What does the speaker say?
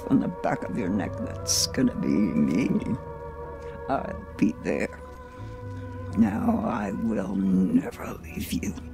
on the back of your neck, that's gonna be me. I'll be there. Now I will never leave you.